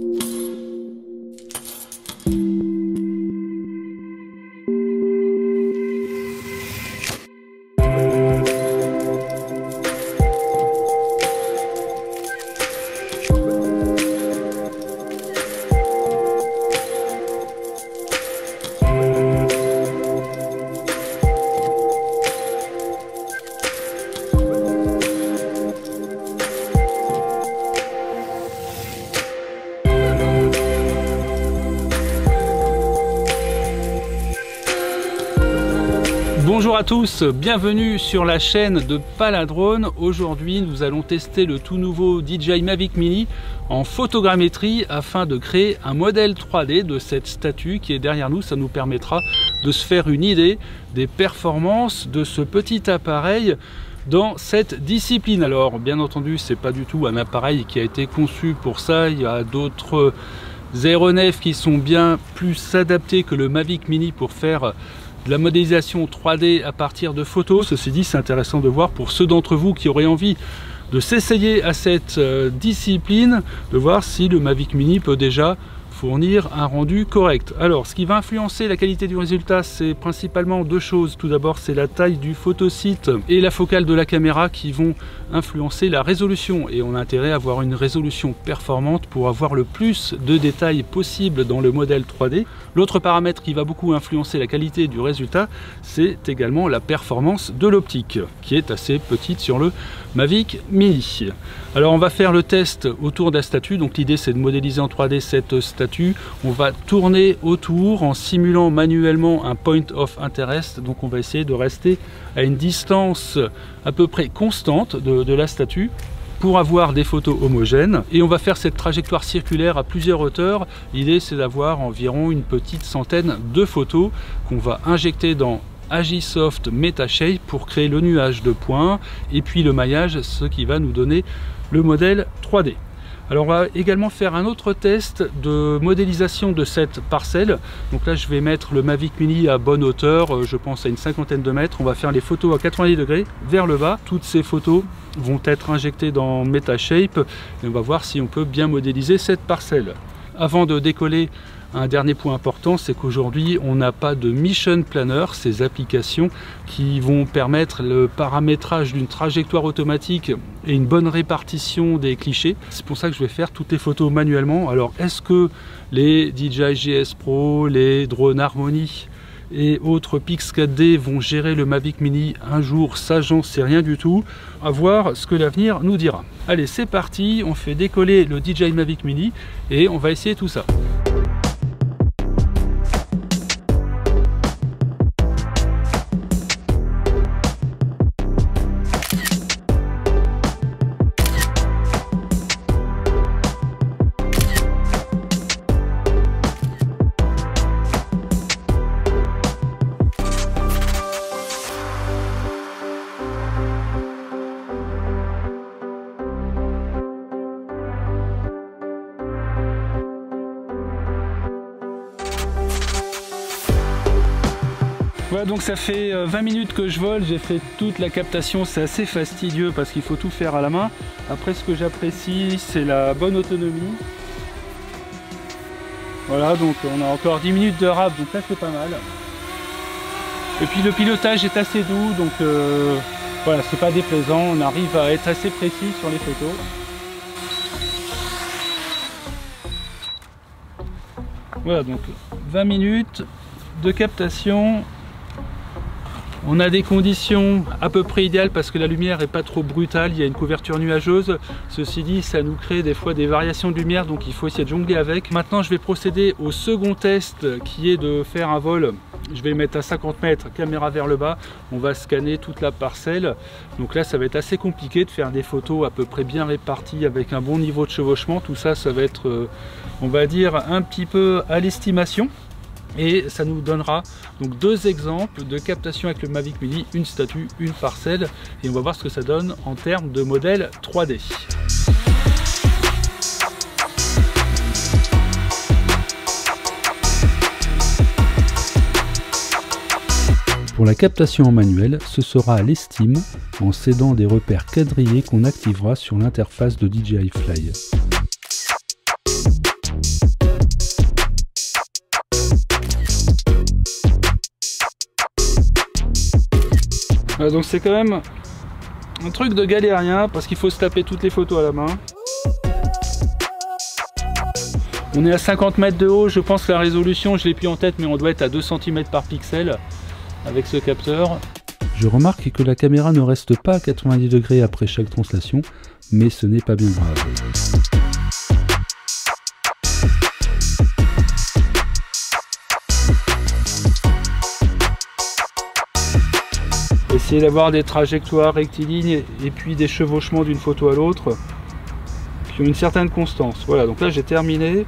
Bonjour à tous, bienvenue sur la chaîne de Paladrone. Aujourd'hui nous allons tester le tout nouveau DJI Mavic Mini en photogrammétrie afin de créer un modèle 3D de cette statue qui est derrière nous. Ça nous permettra de se faire une idée des performances de ce petit appareil dans cette discipline. Alors bien entendu c'est pas du tout un appareil qui a été conçu pour ça, il y a d'autres aéronefs qui sont bien plus adaptés que le Mavic Mini pour faire de la modélisation 3D à partir de photos. Ceci dit, c'est intéressant de voir pour ceux d'entre vous qui auraient envie de s'essayer à cette discipline, de voir si le Mavic Mini peut déjà fournir un rendu correct. Alors, ce qui va influencer la qualité du résultat, c'est principalement deux choses. Tout d'abord, c'est la taille du photosite et la focale de la caméra qui vont influencer la résolution. Et on a intérêt à avoir une résolution performante pour avoir le plus de détails possible dans le modèle 3D. L'autre paramètre qui va beaucoup influencer la qualité du résultat, c'est également la performance de l'optique, qui est assez petite sur le Mavic Mini. Alors on va faire le test autour de la statue. Donc l'idée c'est de modéliser en 3D cette statue. On va tourner autour en simulant manuellement un point of interest. Donc on va essayer de rester à une distance à peu près constante de la statue pour avoir des photos homogènes, et on va faire cette trajectoire circulaire à plusieurs hauteurs. L'idée c'est d'avoir environ une petite centaine de photos qu'on va injecter dans Agisoft Metashape pour créer le nuage de points et puis le maillage, ce qui va nous donner le modèle 3D. Alors on va également faire un autre test de modélisation de cette parcelle. Donc là je vais mettre le Mavic Mini à bonne hauteur, je pense à une cinquantaine de mètres. On va faire les photos à 90 degrés vers le bas. Toutes ces photos vont être injectées dans Metashape et on va voir si on peut bien modéliser cette parcelle. Avant de décoller, un dernier point important, c'est qu'aujourd'hui on n'a pas de Mission Planner, ces applications qui vont permettre le paramétrage d'une trajectoire automatique et une bonne répartition des clichés. C'est pour ça que je vais faire toutes les photos manuellement. Alors est-ce que les DJI GS Pro, les drones Harmony et autres Pix 4D vont gérer le Mavic Mini un jour? Ça j'en sais rien du tout, à voir ce que l'avenir nous dira. Allez c'est parti, on fait décoller le DJI Mavic Mini et on va essayer tout ça. Voilà, donc ça fait 20 minutes que je vole, j'ai fait toute la captation, c'est assez fastidieux parce qu'il faut tout faire à la main. Après ce que j'apprécie c'est la bonne autonomie. Voilà, donc on a encore 10 minutes de rap, donc là c'est pas mal. Et puis le pilotage est assez doux, donc voilà, c'est pas déplaisant, on arrive à être assez précis sur les photos. Voilà, donc 20 minutes de captation. On a des conditions à peu près idéales parce que la lumière n'est pas trop brutale, il y a une couverture nuageuse. Ceci dit, ça nous crée des fois des variations de lumière, donc il faut essayer de jongler avec. Maintenant, je vais procéder au second test qui est de faire un vol. Je vais le mettre à 50 mètres, caméra vers le bas. On va scanner toute la parcelle. Donc là, ça va être assez compliqué de faire des photos à peu près bien réparties avec un bon niveau de chevauchement. Tout ça, ça va être, on va dire, un petit peu à l'estimation. Et ça nous donnera donc deux exemples de captation avec le Mavic Mini, une statue, une parcelle, et on va voir ce que ça donne en termes de modèle 3D. Pour la captation en manuel, ce sera à l'estime en s'aidant des repères quadrillés qu'on activera sur l'interface de DJI Fly. Voilà, donc c'est quand même un truc de galérien parce qu'il faut se taper toutes les photos à la main. On est à 50 mètres de haut, je pense que la résolution, je l'ai plus en tête, mais on doit être à 2 cm par pixel avec ce capteur. Je remarque que la caméra ne reste pas à 90 degrés après chaque translation, mais ce n'est pas bien grave. Essayer d'avoir des trajectoires rectilignes et puis des chevauchements d'une photo à l'autre qui ont une certaine constance. Voilà, donc là j'ai terminé.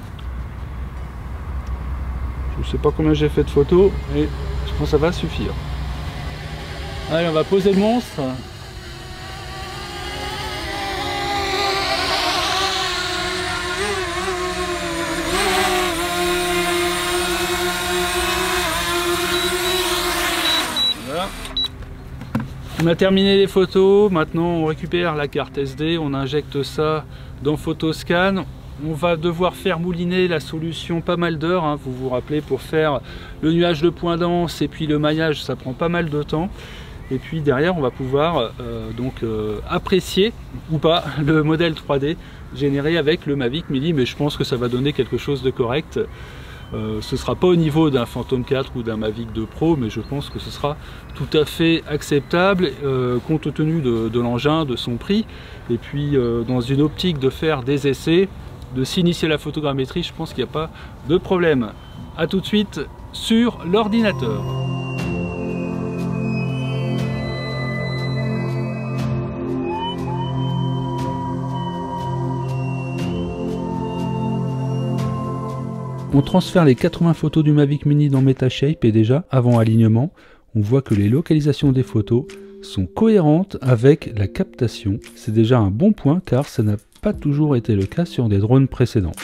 Je ne sais pas combien j'ai fait de photos, mais je pense que ça va suffire. Allez, on va poser le monstre. Voilà. On a terminé les photos, maintenant on récupère la carte SD, on injecte ça dans Photoscan. On va devoir faire mouliner la solution pas mal d'heures, hein. Vous vous rappelez, pour faire le nuage de points denses et puis le maillage, ça prend pas mal de temps. Et puis derrière, on va pouvoir apprécier ou pas le modèle 3D généré avec le Mavic Mini, mais je pense que ça va donner quelque chose de correct. Ce sera pas au niveau d'un Phantom 4 ou d'un Mavic 2 Pro, mais je pense que ce sera tout à fait acceptable compte tenu de l'engin, de son prix, et puis dans une optique de faire des essais, de s'initier à la photogrammétrie, je pense qu'il n'y a pas de problème. A tout de suite sur l'ordinateur. On transfère les 80 photos du Mavic Mini dans Metashape et déjà, avant alignement, on voit que les localisations des photos sont cohérentes avec la captation. C'est déjà un bon point car ça n'a pas toujours été le cas sur des drones précédents.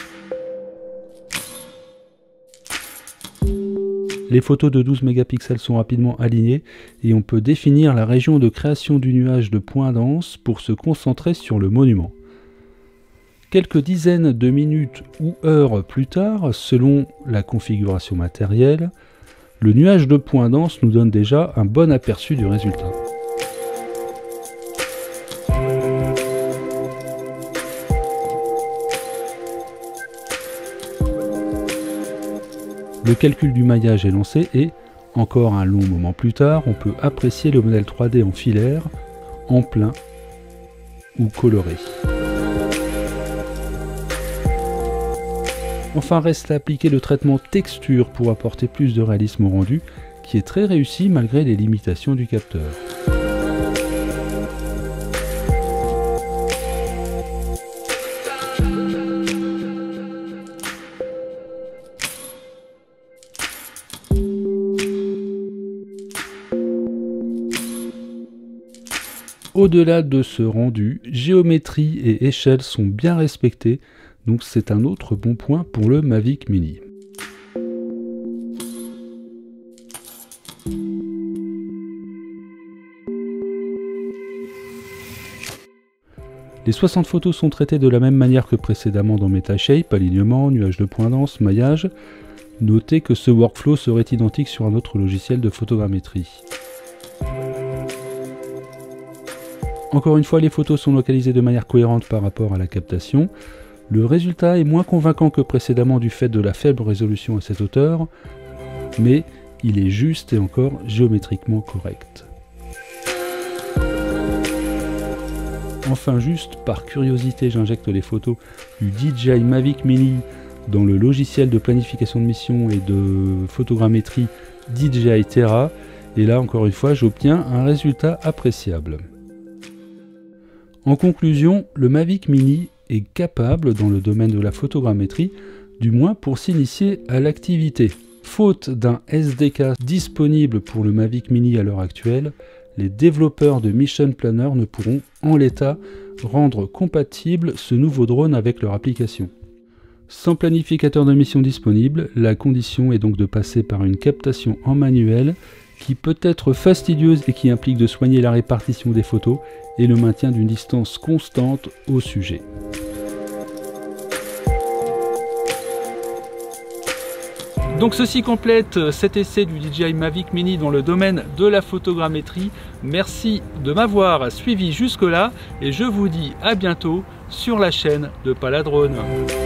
Les photos de 12 mégapixels sont rapidement alignées et on peut définir la région de création du nuage de points denses pour se concentrer sur le monument. Quelques dizaines de minutes ou heures plus tard, selon la configuration matérielle, le nuage de points denses nous donne déjà un bon aperçu du résultat. Le calcul du maillage est lancé et, encore un long moment plus tard, on peut apprécier le modèle 3D en filaire, en plein ou coloré. Enfin, reste à appliquer le traitement texture pour apporter plus de réalisme au rendu, qui est très réussi malgré les limitations du capteur. Au-delà de ce rendu, géométrie et échelle sont bien respectées, donc c'est un autre bon point pour le Mavic Mini. Les 60 photos sont traitées de la même manière que précédemment dans Metashape, alignement, nuage de points denses, maillage. Notez que ce workflow serait identique sur un autre logiciel de photogrammétrie. Encore une fois, les photos sont localisées de manière cohérente par rapport à la captation. Le résultat est moins convaincant que précédemment du fait de la faible résolution à cette hauteur, mais il est juste et encore géométriquement correct. Enfin, juste par curiosité, j'injecte les photos du DJI Mavic Mini dans le logiciel de planification de mission et de photogrammétrie DJI Terra, et là encore une fois j'obtiens un résultat appréciable. En conclusion, le Mavic Mini est capable dans le domaine de la photogrammétrie, du moins pour s'initier à l'activité. Faute d'un SDK disponible pour le Mavic Mini à l'heure actuelle, les développeurs de Mission Planner ne pourront, en l'état, rendre compatible ce nouveau drone avec leur application. Sans planificateur de mission disponible, la condition est donc de passer par une captation en manuel qui peut être fastidieuse et qui implique de soigner la répartition des photos et le maintien d'une distance constante au sujet. Donc ceci complète cet essai du DJI Mavic Mini dans le domaine de la photogrammétrie. Merci de m'avoir suivi jusque là et je vous dis à bientôt sur la chaîne de Paladrone.